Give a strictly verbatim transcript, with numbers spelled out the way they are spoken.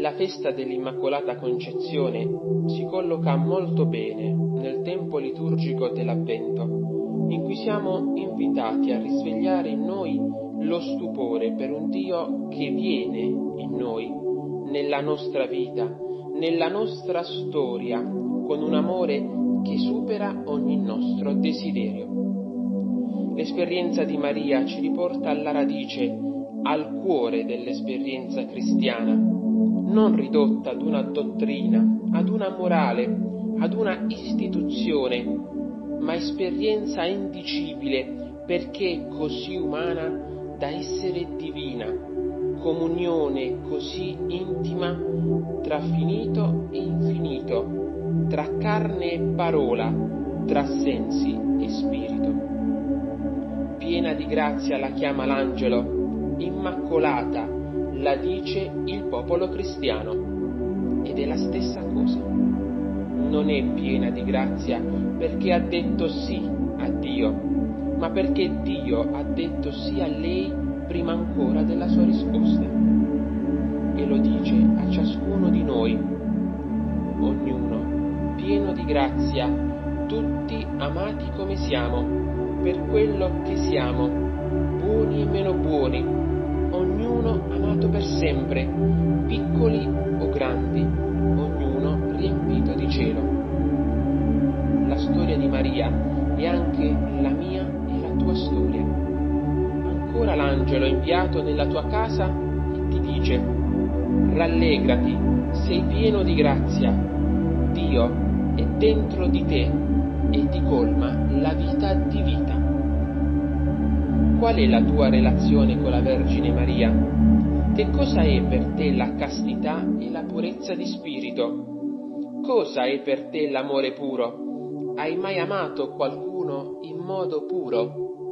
La festa dell'Immacolata Concezione si colloca molto bene nel tempo liturgico dell'Avvento, in cui siamo invitati a risvegliare in noi lo stupore per un Dio che viene in noi, nella nostra vita, nella nostra storia, con un amore che supera ogni nostro desiderio. L'esperienza di Maria ci riporta alla radice, al cuore dell'esperienza cristiana, non ridotta ad una dottrina, ad una morale, ad una istituzione, ma esperienza indicibile perché così umana da essere divina, comunione così intima tra finito e infinito, tra carne e parola, tra sensi e spirito. Piena di grazia la chiama l'angelo, immacolata la dice il popolo cristiano, ed è la stessa cosa. Non è piena di grazia perché ha detto sì a Dio, ma perché Dio ha detto sì a lei prima ancora della sua risposta. E lo dice a ciascuno di noi, ognuno pieno di grazia, tutti amati come siamo, per quello che siamo, buoni e meno buoni, ognuno amato per sempre, piccoli o grandi, ognuno riempito di cielo. La storia di Maria è anche la mia e la tua storia. Ancora l'angelo inviato nella tua casa e ti dice: rallegrati, sei pieno di grazia, Dio è dentro di te e ti colma la vita di vita. Qual è la tua relazione con la Vergine Maria? Che cosa è per te la castità e la purezza di spirito? Cosa è per te l'amore puro? Hai mai amato qualcuno in modo puro?